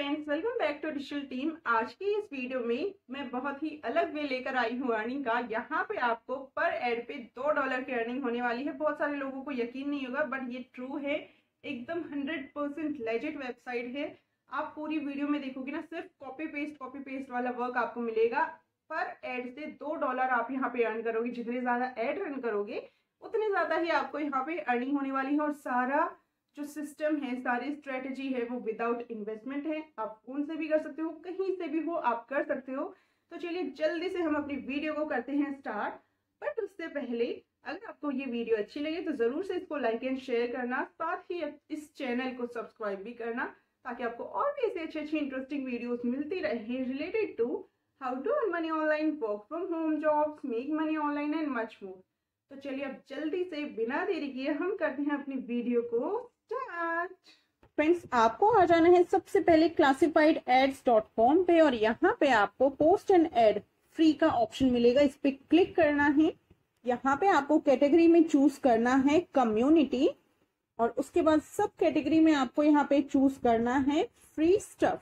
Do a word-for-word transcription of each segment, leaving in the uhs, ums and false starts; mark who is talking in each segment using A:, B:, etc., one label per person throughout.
A: Friends, welcome back to digital team. आज की इस वीडियो में मैं बहुत ही अलग वे लेकर आई हूँ अर्निंग का। यहाँ पे आपको पर एड पे दो डॉलर की अर्निंग होने वाली है। बहुत सारे लोगों को यकीन नहीं होगा बट ये ट्रू है, एकदम हंड्रेड परसेंट लेजिट वेबसाइट है। आप पूरी वीडियो में देखोगे ना, सिर्फ कॉपी पेस्ट कॉपी पेस्ट वाला वर्क आपको मिलेगा। पर एड से दो डॉलर आप यहाँ पे अर्न करोगे। जितने ज्यादा एड रन करोगे उतने ज्यादा ही आपको यहाँ पे अर्निंग होने वाली है। और सारा जो सिस्टम है, सारी स्ट्रेटेजी है, वो विदाउट इन्वेस्टमेंट है। आप फोन से भी कर सकते हो, कहीं से भी हो आप कर सकते हो। तो चलिए जल्दी से हम अपनी वीडियो को करते हैं स्टार्ट। बट उससे पहले अगर आपको ये वीडियो अच्छी लगे तो जरूर से इसको लाइक एंड शेयर करना, साथ ही इस चैनल को सब्सक्राइब भी करना, ताकि आपको और भी ऐसे अच्छी अच्छी इंटरेस्टिंग वीडियोस मिलती रहे related to how to earn money online, work from home jobs, make money online and much more. तो चलिए अब जल्दी से बिना देरी किए हम करते हैं अपनी वीडियो को स्टार्ट। फ्रेंड्स, आपको आ जाना है सबसे पहले क्लासिफाइड एड्स डॉट कॉम पे और यहाँ पे आपको पोस्ट एंड एड फ्री का ऑप्शन मिलेगा। इस पे क्लिक करना है। यहाँ पे आपको कैटेगरी में चूज करना है कम्युनिटी और उसके बाद सब कैटेगरी में आपको यहाँ पे चूज करना है फ्री स्टफ।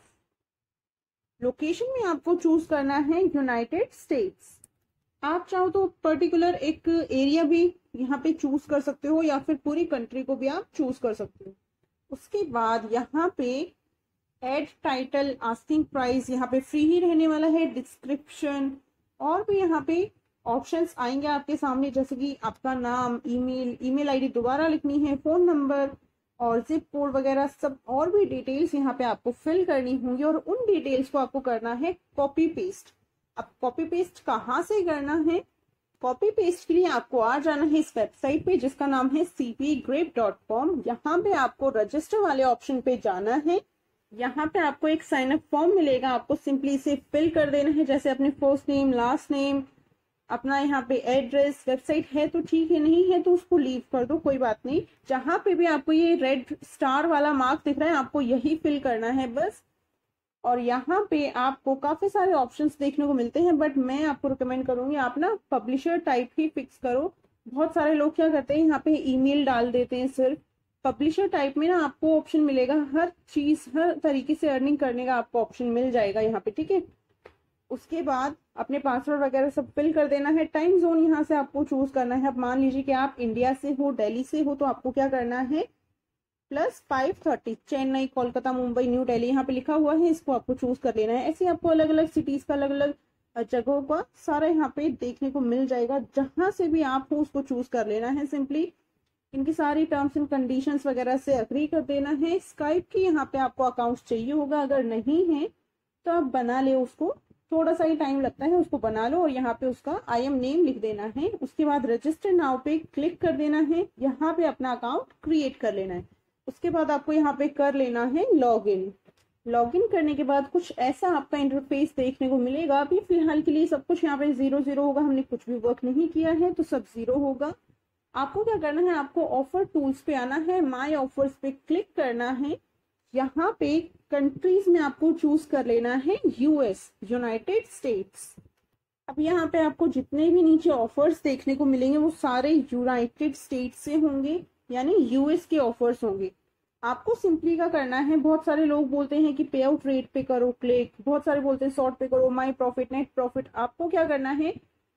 A: लोकेशन में आपको चूज करना है यूनाइटेड स्टेट्स। आप चाहो तो पर्टिकुलर एक एरिया भी यहाँ पे चूज कर सकते हो या फिर पूरी कंट्री को भी आप चूज कर सकते हो। उसके बाद यहाँ पे एड टाइटल, आस्किंग प्राइस यहाँ पे फ्री ही रहने वाला है। डिस्क्रिप्शन और भी यहाँ पे ऑप्शंस आएंगे आपके सामने, जैसे कि आपका नाम, ईमेल, ईमेल आईडी दोबारा लिखनी है, फोन नंबर और जिप कोड वगैरह सब और भी डिटेल्स यहाँ पे आपको फिल करनी होंगी और उन डिटेल्स को आपको करना है कॉपी पेस्ट। अब कॉपी पेस्ट कहाँ से करना है? कॉपी पेस्ट के लिए आपको आ जाना है इस वेबसाइट पे जिसका नाम है C P grape dot com. यहाँ पे आपको रजिस्टर वाले ऑप्शन पे जाना है। यहाँ पे आपको एक साइन अप फॉर्म मिलेगा, आपको सिंपली इसे फिल कर देना है, जैसे अपने फर्स्ट नेम, लास्ट नेम, अपना यहाँ पे एड्रेस। वेबसाइट है तो ठीक है, नहीं है तो उसको लीव कर दो, कोई बात नहीं। जहाँ पे भी आपको ये रेड स्टार वाला मार्क दिख रहा है आपको यही फिल करना है बस। और यहाँ पे आपको काफी सारे ऑप्शंस देखने को मिलते हैं बट मैं आपको रिकमेंड करूंगी आप ना पब्लिशर टाइप ही फिक्स करो। बहुत सारे लोग क्या करते हैं, यहाँ पे ईमेल डाल देते हैं। सिर्फ पब्लिशर टाइप में ना आपको ऑप्शन मिलेगा, हर चीज हर तरीके से अर्निंग करने का आपको ऑप्शन मिल जाएगा यहाँ पे, ठीक है। उसके बाद अपने पासवर्ड वगैरह सब फिल कर देना है। टाइम जोन यहाँ से आपको चूज करना है। अब मान लीजिए कि आप इंडिया से हो, दिल्ली से हो, तो आपको क्या करना है plus five thirty, Chennai, Kolkata, Mumbai, New Delhi यहाँ पे लिखा हुआ है, इसको आपको चूज कर लेना है। ऐसे आपको अलग अलग सिटीज का अलग अलग जगहों का सारा यहाँ पे देखने को मिल जाएगा। जहां से भी आप हो उसको चूज कर लेना है। सिंपली इनकी सारी टर्म्स एंड कंडीशंस वगैरह से अग्री कर देना है। स्काइप की यहाँ पे आपको अकाउंट चाहिए होगा, अगर नहीं है तो आप बना ले उसको, थोड़ा सा ही टाइम लगता है, उसको बना लो और यहाँ पे उसका आई एम नेम लिख देना है। उसके बाद रजिस्टर नाउ पे क्लिक कर देना है। यहाँ पे अपना अकाउंट क्रिएट कर लेना है। उसके बाद आपको यहाँ पे कर लेना है लॉगिन। लॉगिन करने के बाद कुछ ऐसा आपका इंटरफेस देखने को मिलेगा। अभी फिलहाल के लिए सब कुछ यहाँ पे जीरो जीरो होगा, हमने कुछ भी वर्क नहीं किया है तो सब जीरो होगा। आपको क्या करना है, आपको ऑफर टूल्स पे आना है, माय ऑफर्स पे क्लिक करना है। यहाँ पे कंट्रीज में आपको चूज कर लेना है यूएस, यूनाइटेड स्टेट्स। अब यहाँ पे आपको जितने भी नीचे ऑफर्स देखने को मिलेंगे वो सारे यूनाइटेड स्टेट्स से होंगे, यानी यूएस के ऑफर्स होंगे। आपको सिंपली क्या करना है, बहुत सारे लोग बोलते हैं कि पे आउट रेट पे करो क्लिक, बहुत सारे बोलते हैं शॉर्ट पे करो, माय प्रॉफिट, नेट प्रॉफिट। आपको क्या करना है,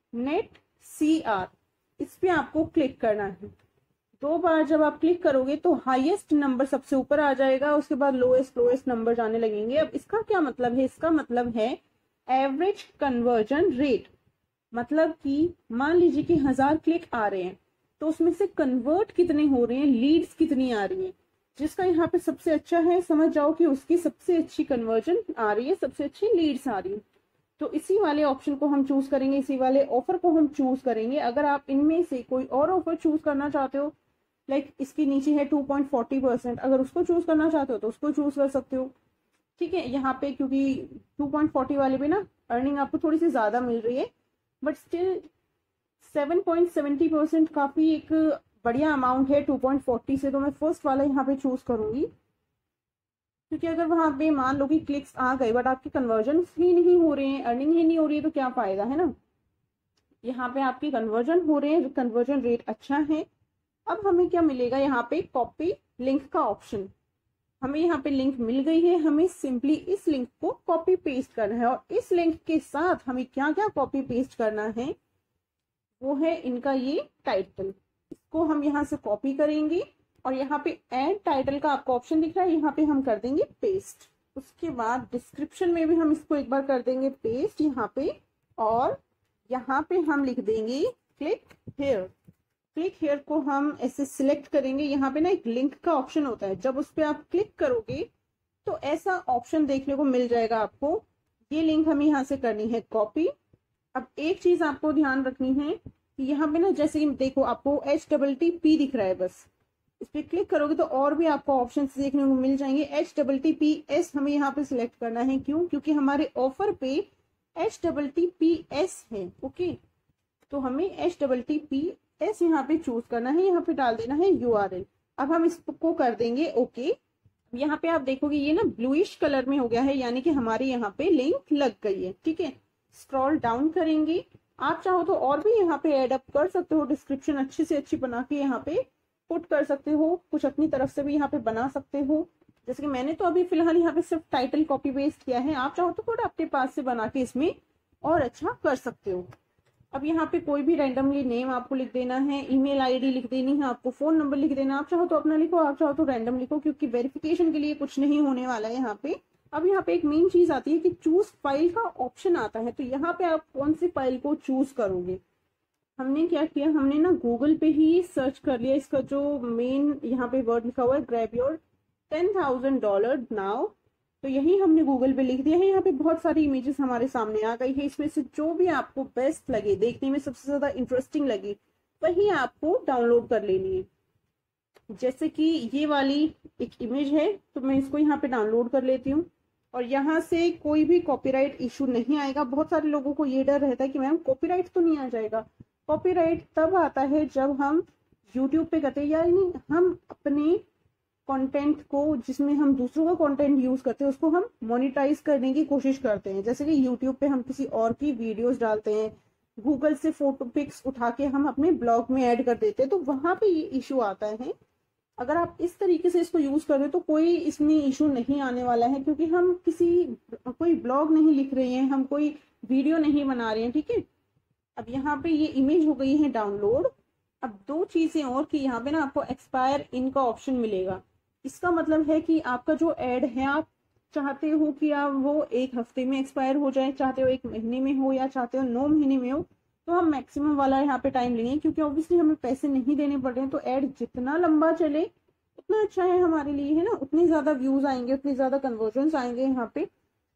A: नेट सी आर, इस पे आपको क्लिक करना है। दो बार जब आप क्लिक करोगे तो हाईएस्ट नंबर सबसे ऊपर आ जाएगा, उसके बाद लोएस्ट लोएस्ट नंबर जाने लगेंगे। अब इसका क्या मतलब है, इसका मतलब है एवरेज कन्वर्जन रेट। मतलब कि मान लीजिए कि हजार क्लिक आ रहे हैं तो उसमें से कन्वर्ट कितने हो रहे हैं, लीड्स कितनी आ रही है। जिसका यहाँ पे सबसे अच्छा है, समझ जाओ कि उसकी सबसे अच्छी कन्वर्जन आ रही है, सबसे अच्छी लीड्स आ रही है। तो इसी वाले ऑप्शन को हम चूज करेंगे, इसी वाले ऑफर को हम चूज करेंगे। अगर आप इनमें से कोई और ऑफर चूज करना चाहते हो, लाइक इसके नीचे है टू पॉइंट फोर्टी परसेंट, अगर उसको चूज करना चाहते हो तो उसको चूज कर सकते हो, ठीक है। यहाँ पे क्योंकि टू पॉइंट फोर्टी वाले पे ना अर्निंग आपको थोड़ी सी ज्यादा मिल रही है but still seven point seventy percent काफी एक बढ़िया अमाउंट है टू पॉइंट फोर्टी से। तो मैं फर्स्ट वाला यहाँ पे चूज करूंगी, क्योंकि अगर वहां पे मान लो कि क्लिक्स आ गए बट आपके कन्वर्जन ही नहीं हो रहे हैं, अर्निंग ही नहीं हो रही है, तो क्या फायदा है ना। यहाँ पे आपकी कन्वर्जन हो रहे हैं, कन्वर्जन रेट अच्छा है। अब हमें क्या मिलेगा, यहाँ पे कॉपी लिंक का ऑप्शन। हमें यहाँ पे लिंक मिल गई है, हमें सिंपली इस लिंक को कॉपी पेस्ट करना है। और इस लिंक के साथ हमें क्या क्या कॉपी पेस्ट करना है वो है इनका ये टाइटल। इसको हम यहाँ से कॉपी करेंगे और यहाँ पे ऐड टाइटल का आपको ऑप्शन दिख रहा है, यहाँ पे हम कर देंगे पेस्ट। उसके बाद डिस्क्रिप्शन में भी हम इसको एक बार कर देंगे पेस्ट यहाँ पे, और यहाँ पे हम लिख देंगे क्लिक हियर। क्लिक हियर को हम ऐसे सिलेक्ट करेंगे। यहाँ पे ना एक लिंक का ऑप्शन होता है, जब उस पर आप क्लिक करोगे तो ऐसा ऑप्शन देखने को मिल जाएगा आपको। ये लिंक हमें यहाँ से करनी है कॉपी। अब एक चीज आपको ध्यान रखनी है कि यहाँ पे ना जैसे देखो आपको एच डबल टी पी दिख रहा है, बस इस पे क्लिक करोगे तो और भी आपको ऑप्शन देखने को मिल जाएंगे। H double T P S हमें यहाँ पे सिलेक्ट करना है। क्यों? क्योंकि हमारे ऑफर पे H double T P S है। ओके, तो हमें H double T P S यहाँ पे चूज करना है, यहाँ पे डाल देना है यू आर एल। अब हम इसको कर देंगे ओके। यहाँ पे आप देखोगे ये ना ब्लूइश कलर में हो गया है, यानी कि हमारे यहाँ पे लिंक लग गई है। ठीक है, स्क्रॉल डाउन करेंगे। आप चाहो तो और भी यहाँ पे एड अप कर सकते हो, डिस्क्रिप्शन अच्छी से अच्छी बना के यहाँ पे पुट कर सकते हो, कुछ अपनी तरफ से भी यहाँ पे बना सकते हो। जैसे कि मैंने तो अभी फिलहाल यहाँ पे सिर्फ टाइटल कॉपी पेस्ट किया है, आप चाहो तो थोड़ा अपने पास से बना के इसमें और अच्छा कर सकते हो। अब यहाँ पे कोई भी रैंडमली नेम आपको लिख देना है, ईमेल आईडी लिख देनी है, आपको फोन नंबर लिख देना। आप चाहो तो अपना लिखो, आप चाहो तो रैंडम लिखो, क्योंकि वेरिफिकेशन के लिए कुछ नहीं होने वाला है यहाँ पे। अब यहाँ पे एक मेन चीज आती है कि चूज फाइल का ऑप्शन आता है, तो यहाँ पे आप कौन सी फाइल को चूज करोगे। हमने क्या किया, हमने ना गूगल पे ही सर्च कर लिया। इसका जो मेन यहाँ पे वर्ड लिखा हुआ है grab your ten thousand dollar now, तो यही हमने गूगल पे लिख दिया है। यहाँ पे बहुत सारी इमेजेस हमारे सामने आ गई है, इसमें से जो भी आपको बेस्ट लगे, देखने में सबसे ज्यादा इंटरेस्टिंग लगी, वही आपको डाउनलोड कर लेनी है। जैसे कि ये वाली एक इमेज है, तो मैं इसको यहाँ पे डाउनलोड कर लेती हूँ। और यहाँ से कोई भी कॉपीराइट इशू नहीं आएगा। बहुत सारे लोगों को ये डर रहता है कि मैम कॉपीराइट तो नहीं आ जाएगा। कॉपीराइट तब आता है जब हम यूट्यूब पे करते हैं, यानी हम अपने कंटेंट को, जिसमें हम दूसरों का कंटेंट यूज करते हैं, उसको हम मोनेटाइज करने की कोशिश करते हैं। जैसे कि यूट्यूब पे हम किसी और की वीडियोस डालते हैं, गूगल से फोटो पिक्स उठा के हम अपने ब्लॉग में ऐड कर देते हैं, तो वहां पे ये इशू आता है। अगर आप इस तरीके से इसको यूज कर रहे हो तो कोई इसमें इशू नहीं आने वाला है, क्योंकि हम किसी कोई ब्लॉग नहीं लिख रहे हैं, हम कोई वीडियो नहीं बना रहे हैं। ठीक है, अब यहाँ पे ये इमेज हो गई है डाउनलोड। अब दो चीजें और कि यहाँ पे ना आपको एक्सपायर इन का ऑप्शन मिलेगा। इसका मतलब है कि आपका जो एड है, आप चाहते हो कि आप वो एक हफ्ते में एक्सपायर हो जाए, चाहते हो एक महीने में हो, या चाहते हो नौ महीने में हो, तो हम मैक्सिमम वाला यहाँ पे टाइम लेंगे, क्योंकि ऑब्वियसली हमें पैसे नहीं देने पड़ रहे हैं। तो एड जितना लंबा चले उतना अच्छा है हमारे लिए, है ना, उतनी ज्यादा व्यूज आएंगे, उतनी ज्यादा कन्वर्जन आएंगे यहाँ पे।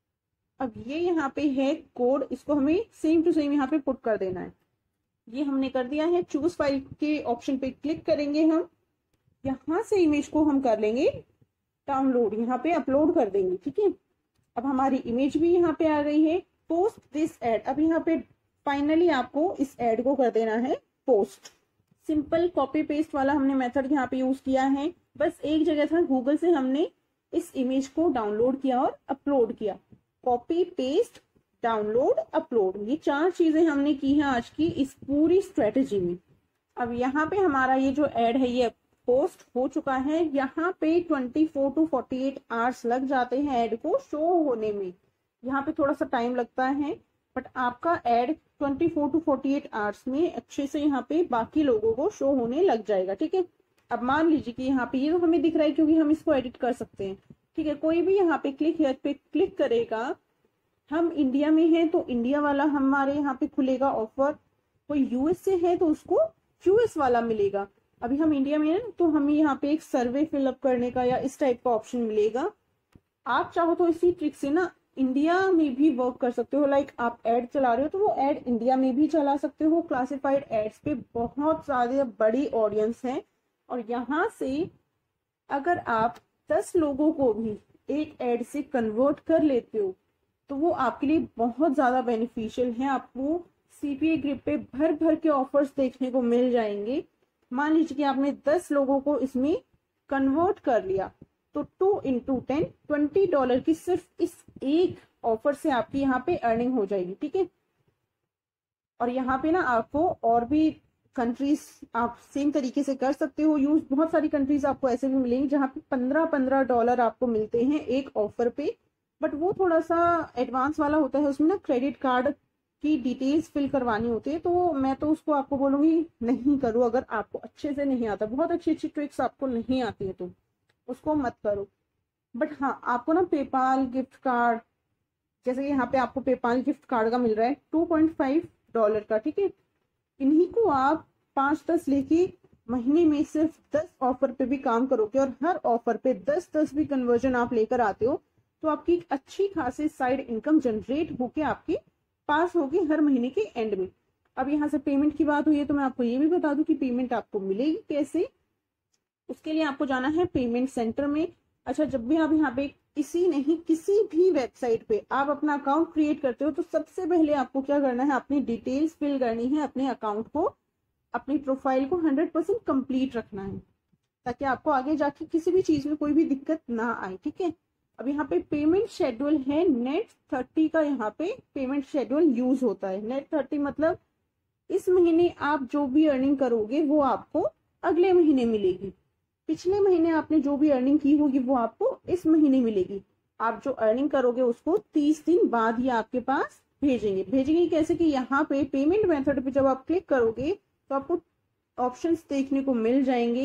A: अब ये यहाँ पे है कोड, इसको हमें सेम टू सेम यहाँ पे पुट कर देना है। ये हमने कर दिया है। चूज फाइल के ऑप्शन पे क्लिक करेंगे हम, यहाँ से इमेज को हम कर लेंगे डाउनलोड, यहाँ पे अपलोड कर देंगे। ठीक है, अब हमारी इमेज भी यहाँ पे आ गई है। पोस्ट दिस एड, अब यहाँ पे फाइनली आपको इस एड को कर देना है पोस्ट। सिंपल कॉपी पेस्ट वाला हमने मेथड यहाँ पे यूज किया है। बस एक जगह था, गूगल से हमने इस इमेज को डाउनलोड किया और अपलोड किया। कॉपी पेस्ट डाउनलोड अपलोड, ये चार चीजें हमने की हैं आज की इस पूरी स्ट्रेटेजी में। अब यहाँ पे हमारा ये जो एड है ये पोस्ट हो चुका है। यहाँ पे twenty four to forty eight hours लग जाते हैं एड को शो होने में, यहाँ पे थोड़ा सा टाइम लगता है, बट आपका ad twenty four to forty eight hours में अच्छे से यहाँ पे बाकी लोगों को शो होने लग जाएगा। ठीक है, अब मान लीजिए कि यहाँ पे ये तो हमें दिख रहा है क्योंकि हम इसको एडिट कर सकते हैं। ठीक है, कोई भी यहाँ पे क्लिक हियर पे क्लिक करेगा, हम इंडिया में हैं तो इंडिया वाला हमारे यहाँ पे खुलेगा ऑफर, कोई यूएस से है तो उसको यूएस वाला मिलेगा। अभी हम इंडिया में हैं तो हमें यहाँ पे एक सर्वे फिलअप करने का या इस टाइप का ऑप्शन मिलेगा। आप चाहो तो इसी ट्रिक से ना इंडिया में भी वर्क कर सकते हो। लाइक आप एड चला रहे हो तो वो एड इंडिया में भी चला सकते हो। क्लासिफाइड एड्स पे बहुत ज्यादा बड़ी ऑडियंस है, और यहाँ से अगर आप दस लोगों को भी एक एड से कन्वर्ट कर लेते हो तो वो आपके लिए बहुत ज्यादा बेनिफिशियल है। आपको सीपीए ग्रिप पे भर भर के ऑफर्स देखने को मिल जाएंगे। मान लीजिए कि आपने दस लोगों को इसमें कन्वर्ट कर लिया, तो two into ten twenty dollar की सिर्फ इस एक ऑफर से आपकी यहाँ पे अर्निंग हो जाएगी। ठीक है, और यहाँ पे ना आपको और भी कंट्रीज आप सेम तरीके से कर सकते हो यूज। बहुत सारी कंट्रीज आपको ऐसे भी मिलेंगी जहाँ पे पंद्रह पंद्रह डॉलर आपको मिलते हैं एक ऑफर पे, बट वो थोड़ा सा एडवांस वाला होता है, उसमें ना क्रेडिट कार्ड की डिटेल्स फिल करवानी होती है, तो मैं तो उसको आपको बोलूंगी नहीं करो। अगर आपको अच्छे से नहीं आता, बहुत अच्छी अच्छी ट्रिक्स आपको नहीं आती है तो उसको मत करो। बट हाँ, आपको ना पेपाल गिफ्ट कार्ड, जैसे कि यहाँ पे आपको पेपाल गिफ्ट कार्ड का मिल रहा है टू पॉइंट फाइव डॉलर का, ठीक है। इन्हीं को आप पांच दस लेके महीने में सिर्फ दस ऑफर पे भी काम करोगे और हर ऑफर पे दस दस भी कन्वर्जन आप लेकर आते हो, तो आपकी एक अच्छी खासी साइड इनकम जनरेट होके आपके पास होगी हर महीने के एंड में। अब यहाँ से पेमेंट की बात हुई है तो मैं आपको ये भी बता दूं कि पेमेंट आपको मिलेगी कैसे। उसके लिए आपको जाना है पेमेंट सेंटर में। अच्छा, जब भी आप यहाँ पे किसी नहीं किसी भी वेबसाइट पे आप अपना अकाउंट क्रिएट करते हो तो सबसे पहले आपको क्या करना है, अपनी डिटेल्स फिल करनी है, अपने अकाउंट को, अपनी प्रोफाइल को हंड्रेड परसेंट कंप्लीट रखना है, ताकि आपको आगे जाके किसी भी चीज में कोई भी दिक्कत ना आए, ठीक है। अब यहाँ पे पेमेंट शेड्यूल है नेट थर्टी का, यहाँ पे पेमेंट शेड्यूल यूज होता है। नेट थर्टी मतलब इस महीने आप जो भी अर्निंग करोगे वो आपको अगले महीने मिलेगी, पिछले महीने आपने जो भी अर्निंग की होगी वो आपको इस महीने मिलेगी। आप जो अर्निंग करोगे उसको तीस दिन बाद ही आपके पास भेजेंगे। भेजेंगे कैसे कि यहाँ पे पेमेंट मेथड पे जब आप क्लिक करोगे तो आपको ऑप्शंस देखने को मिल जाएंगे।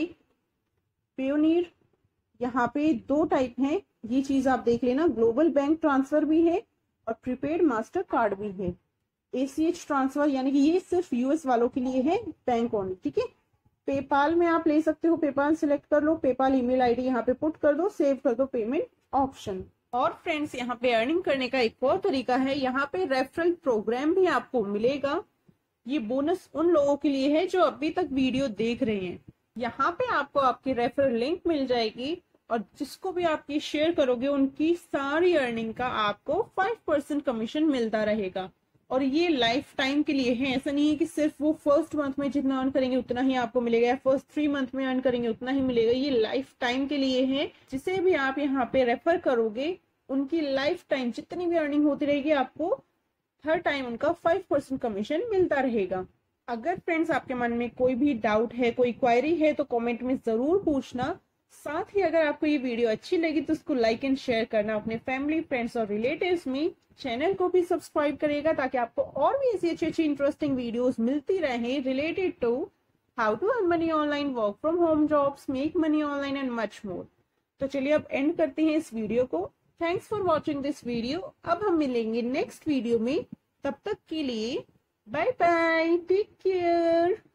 A: पेयोनियर, यहाँ पे दो टाइप हैं, ये चीज आप देख लेना, ग्लोबल बैंक ट्रांसफर भी है और प्रीपेड मास्टर कार्ड भी है। एसीएच ट्रांसफर यानी कि ये सिर्फ यूएस वालों के लिए है, बैंक ओनली, ठीक है। पेपाल में आप ले सकते हो, पेपाल सिलेक्ट कर लो, पेपाल ईमेल आईडी यहाँ पे पुट कर दो, सेव कर दो पेमेंट ऑप्शन। और फ्रेंड्स, यहाँ पे अर्निंग करने का एक और तरीका है, यहाँ पे रेफरल प्रोग्राम भी आपको मिलेगा। ये बोनस उन लोगों के लिए है जो अभी तक वीडियो देख रहे हैं। यहाँ पे आपको आपकी रेफरल लिंक मिल जाएगी और जिसको भी आप ये शेयर करोगे उनकी सारी अर्निंग का आपको फाइव परसेंट कमीशन मिलता रहेगा। और ये लाइफ टाइम के लिए है, ऐसा नहीं है कि सिर्फ वो फर्स्ट मंथ में जितना अर्न करेंगे उतना ही आपको मिलेगा, या फर्स्ट थ्री मंथ में अर्न करेंगे उतना ही मिलेगा। ये लाइफ टाइम के लिए है। जिसे भी आप यहाँ पे रेफर करोगे उनकी लाइफ टाइम जितनी भी अर्निंग होती रहेगी आपको हर टाइम उनका फाइव परसेंट कमीशन मिलता रहेगा। अगर फ्रेंड्स आपके मन में कोई भी डाउट है, कोई क्वायरी है तो कमेंट में जरूर पूछना। साथ ही अगर आपको ये वीडियो अच्छी लगी तो उसको लाइक एंड शेयर करना अपने फैमिली, फ्रेंड्स और रिलेटिव्स में। चैनल को भी सब्सक्राइब करेगा ताकि आपको और भी ऐसी अच्छी अच्छी इंटरेस्टिंग वीडियोस मिलती रहे related to how to earn money online, work from home jobs, make money online and much more. तो चलिए अब एंड करते हैं इस वीडियो को। Thanks for watching this video. अब हम मिलेंगे नेक्स्ट वीडियो में, तब तक के लिए बाय बाय, टेक केयर।